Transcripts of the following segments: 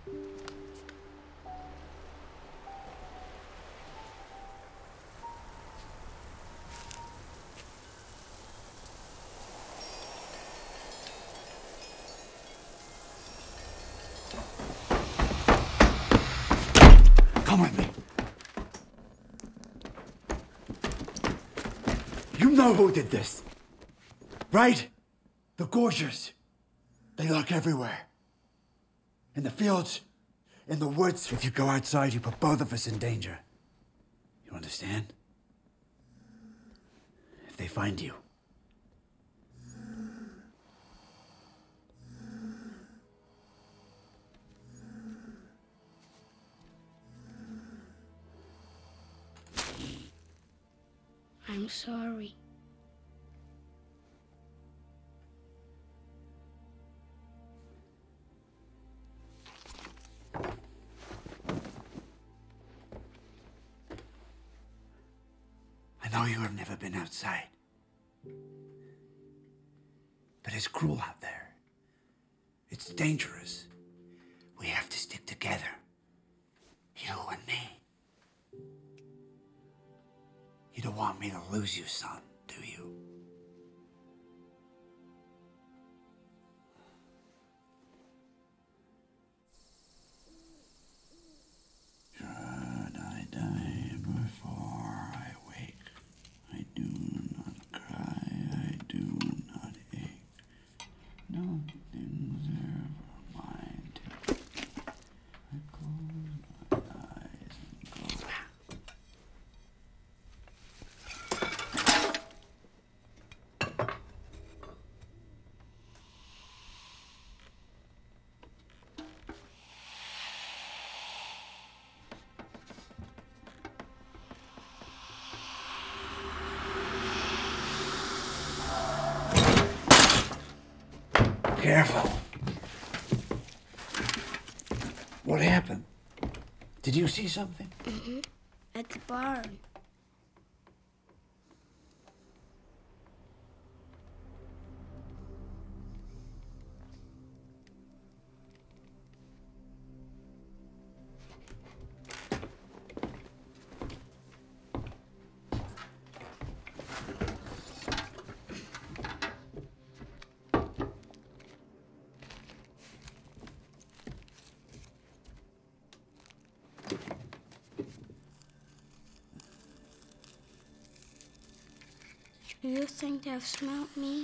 Come with me. You know who did this, right? The Gorgers. They lurk everywhere. In the fields, in the woods. If you go outside, you put both of us in danger. You understand? If they find you. I'm sorry. I know you have never been outside. But it's cruel out there. It's dangerous. We have to stick together. You and me. You don't want me to lose you, son, do you? Should I die before I wake? I do not cry, I do not ache. Nothing's ever mine till I close my eyes and go. Careful. What happened? Did you see something? Mm-hmm. At the barn. Do you think they've smelled me?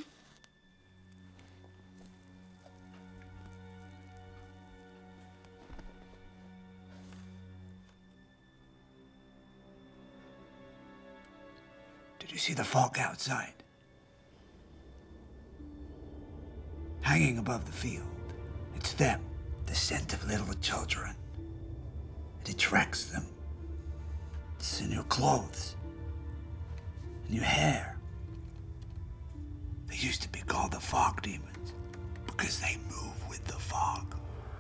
Did you see the fog outside? Hanging above the field. It's them, the scent of little children. It attracts them. It's in your clothes, in your hair. They used to be called the fog demons because they move with the fog.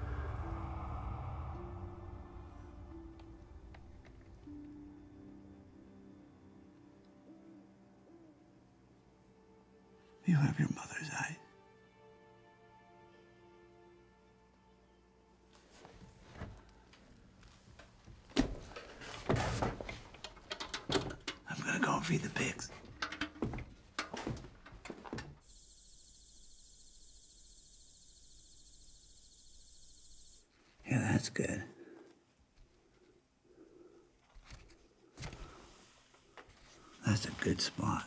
You have your mother's eyes. I'm gonna go and feed the pigs. Yeah, that's good. That's a good spot.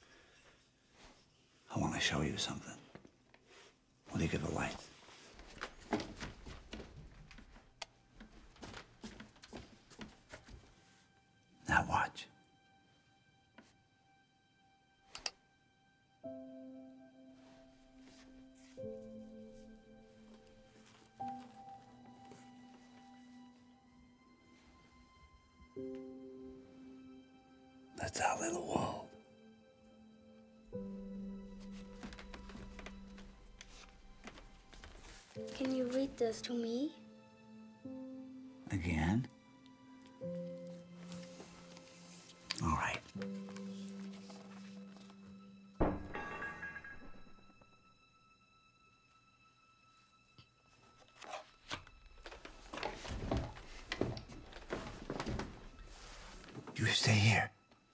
I want to show you something. What do you get the lights? Now watch. That's our little world. Can you read this to me? Again? All right. You stay here.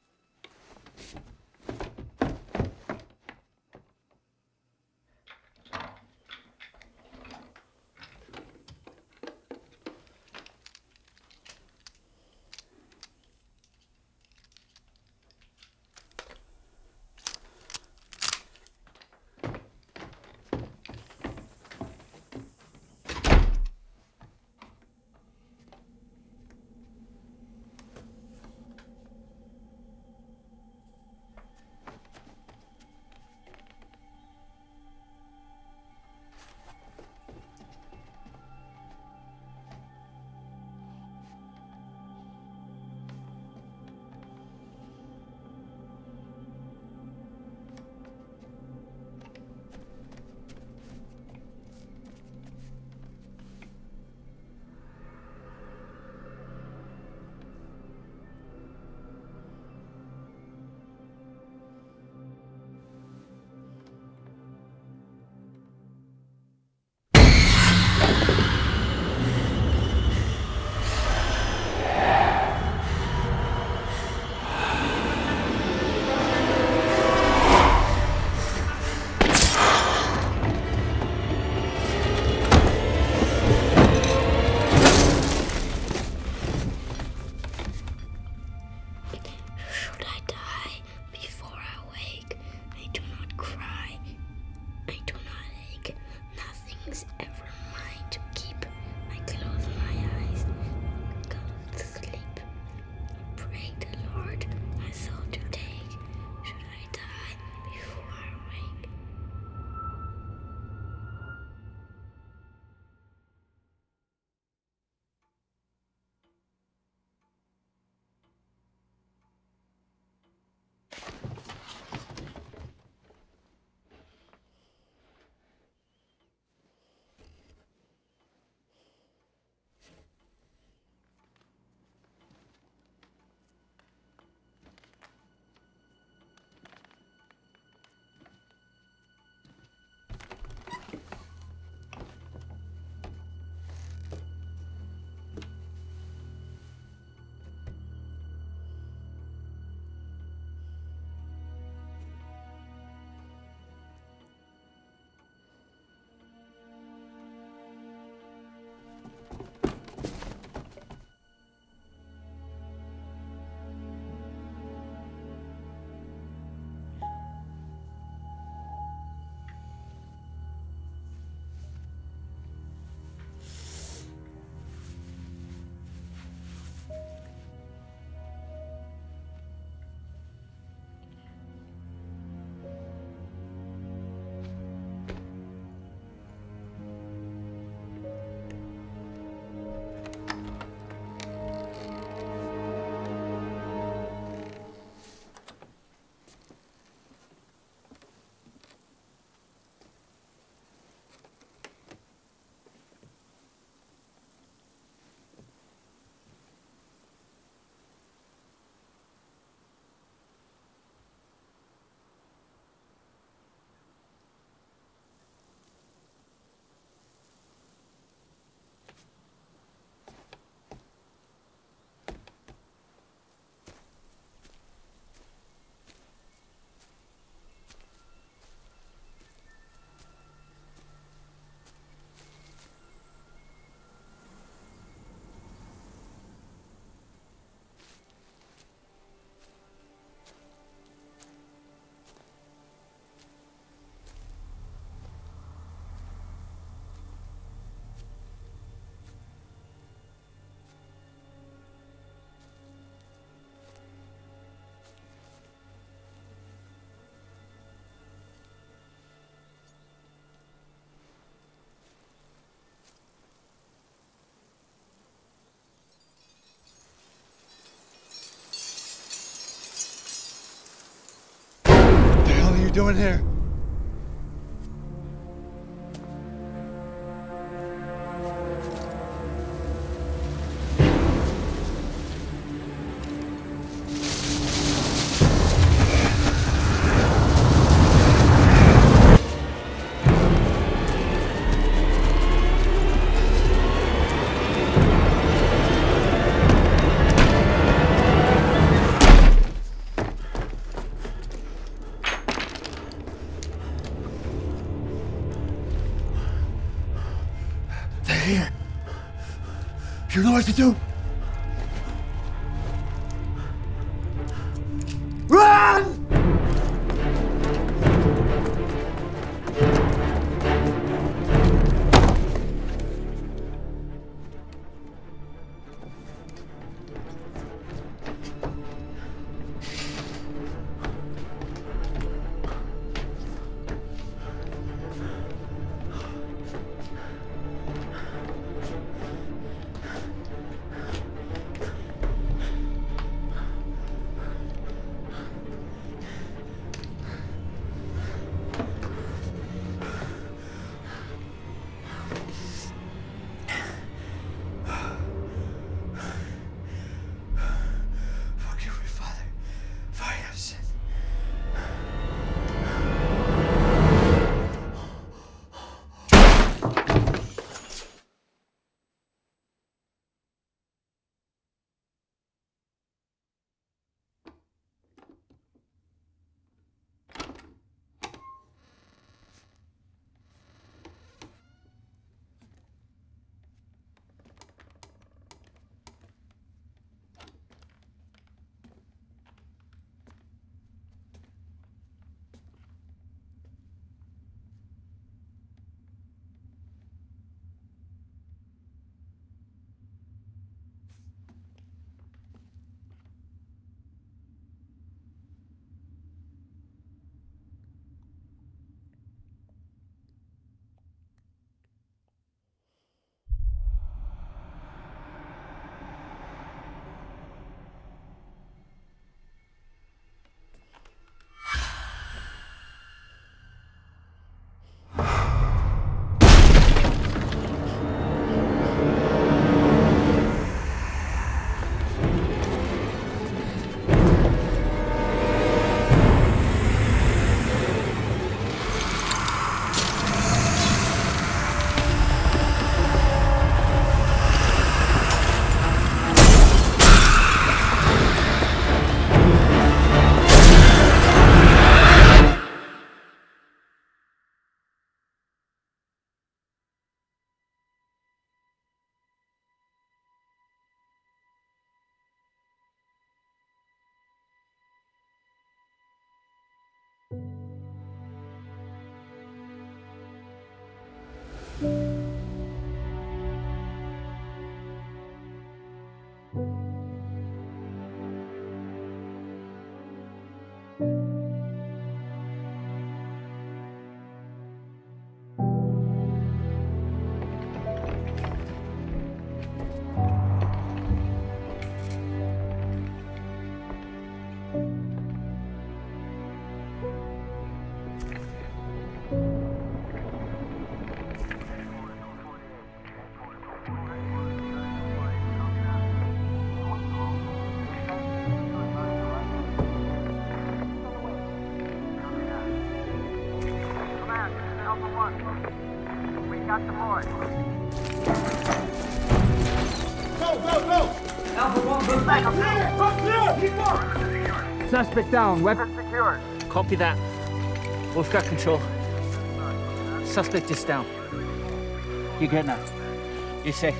doing here? You know what to do? Run! Suspect down, weapon secured. Copy that. We've got control. Suspect is down. You're good now. You're safe.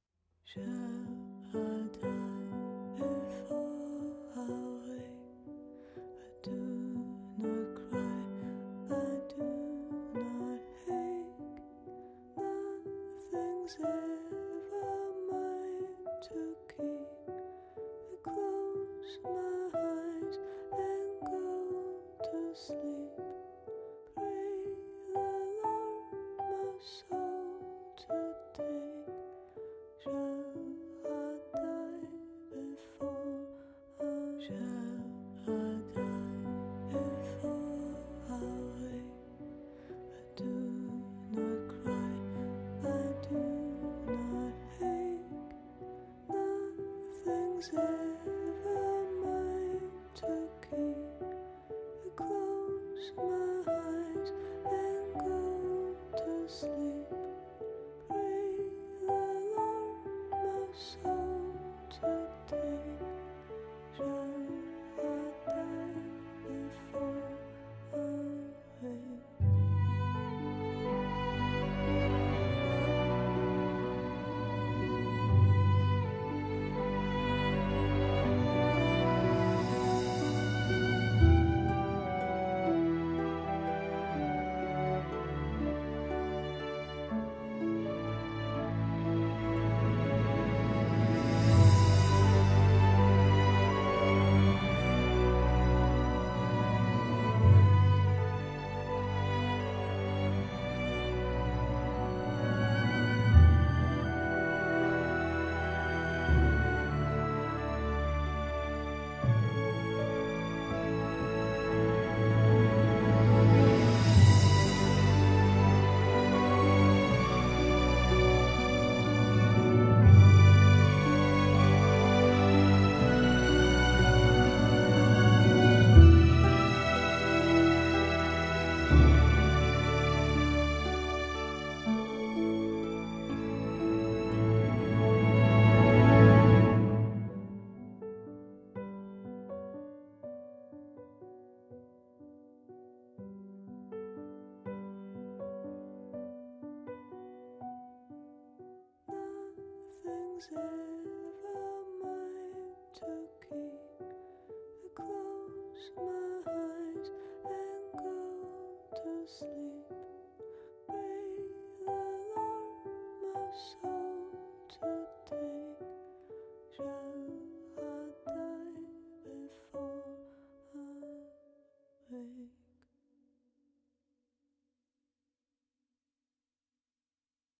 Je rêverai effaré sleep. Pray the Lord my soul to take. Shall I die before I